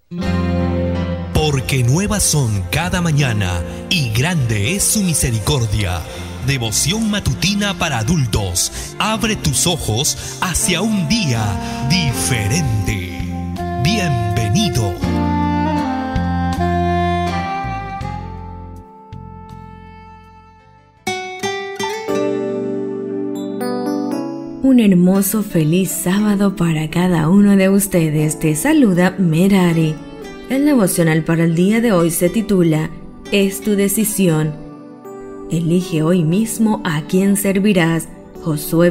Porque nuevas son cada mañana y grande es su misericordia. Devoción matutina para adultos. Abre tus ojos hacia un día diferente. Bienvenido. Un hermoso feliz sábado para cada uno de ustedes. Te saluda Merari. El devocional para el día de hoy se titula Es tu decisión. Elige hoy mismo a quién servirás. Josué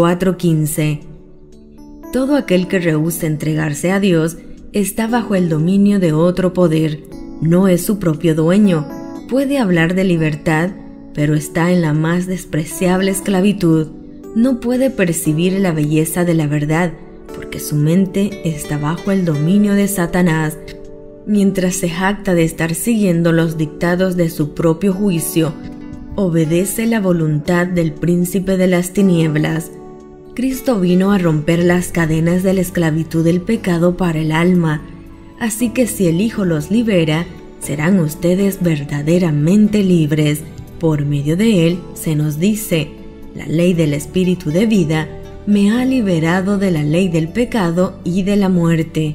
24:15. Todo aquel que rehúsa entregarse a Dios está bajo el dominio de otro poder. No es su propio dueño. Puede hablar de libertad, pero está en la más despreciable esclavitud. No puede percibir la belleza de la verdad, porque su mente está bajo el dominio de Satanás. Mientras se jacta de estar siguiendo los dictados de su propio juicio, obedece la voluntad del príncipe de las tinieblas. Cristo vino a romper las cadenas de la esclavitud del pecado para el alma, así que si el Hijo los libera, serán ustedes verdaderamente libres. Por medio de él se nos dice: la ley del Espíritu de vida me ha liberado de la ley del pecado y de la muerte.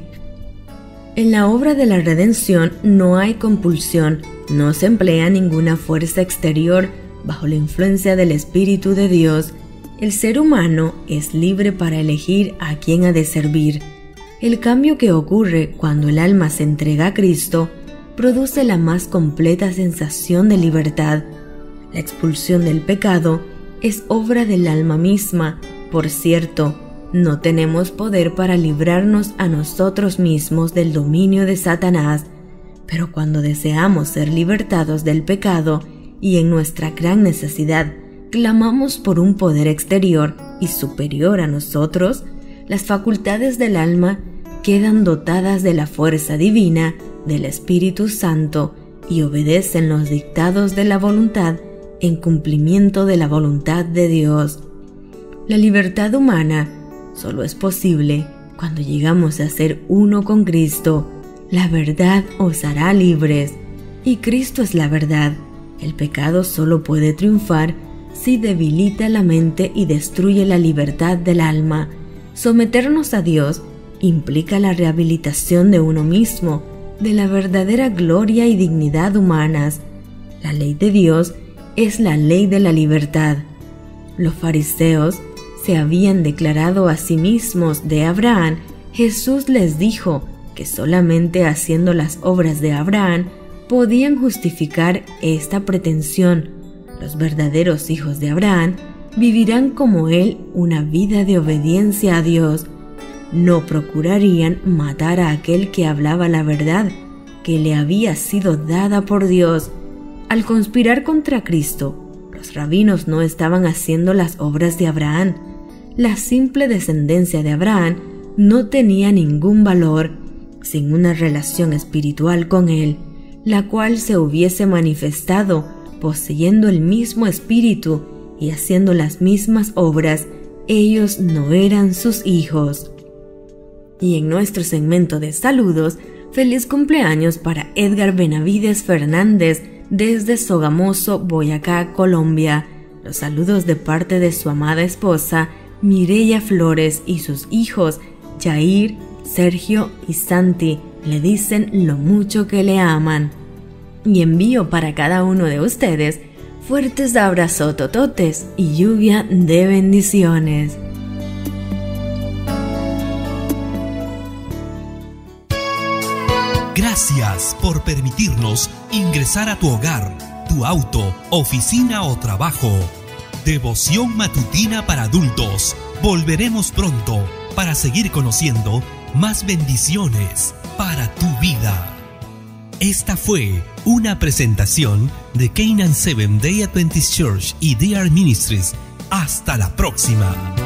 En la obra de la redención no hay compulsión, no se emplea ninguna fuerza exterior bajo la influencia del Espíritu de Dios. El ser humano es libre para elegir a quién ha de servir. El cambio que ocurre cuando el alma se entrega a Cristo produce la más completa sensación de libertad. La expulsión del pecado es obra del alma misma. Por cierto, no tenemos poder para librarnos a nosotros mismos del dominio de Satanás, pero cuando deseamos ser libertados del pecado y en nuestra gran necesidad clamamos por un poder exterior y superior a nosotros, las facultades del alma quedan dotadas de la fuerza divina del Espíritu Santo y obedecen los dictados de la voluntad en cumplimiento de la voluntad de Dios. La libertad humana solo es posible cuando llegamos a ser uno con Cristo. La verdad os hará libres, y Cristo es la verdad. El pecado solo puede triunfar si debilita la mente y destruye la libertad del alma. Someternos a Dios implica la rehabilitación de uno mismo, de la verdadera gloria y dignidad humanas. La ley de Dios es la ley de la libertad. Los fariseos se habían declarado a sí mismos de Abraham. Jesús les dijo que solamente haciendo las obras de Abraham podían justificar esta pretensión. Los verdaderos hijos de Abraham vivirán como él una vida de obediencia a Dios. No procurarían matar a aquel que hablaba la verdad que le había sido dada por Dios. Al conspirar contra Cristo, los rabinos no estaban haciendo las obras de Abraham. La simple descendencia de Abraham no tenía ningún valor sin una relación espiritual con él, la cual se hubiese manifestado poseyendo el mismo espíritu y haciendo las mismas obras. Ellos no eran sus hijos. Y en nuestro segmento de saludos, feliz cumpleaños para Edgar Benavides Fernández desde Sogamoso, Boyacá, Colombia. Los saludos de parte de su amada esposa Mireya Flores y sus hijos Jair, Sergio y Santi. Le dicen lo mucho que le aman. Y envío para cada uno de ustedes fuertes abrazos tototes y lluvia de bendiciones. Gracias por permitirnos ingresar a tu hogar, tu auto, oficina o trabajo. Devoción matutina para adultos. Volveremos pronto para seguir conociendo más bendiciones para tu vida. Esta fue una presentación de Canaan Seventh Day Adventist Church y DR Ministries. Hasta la próxima.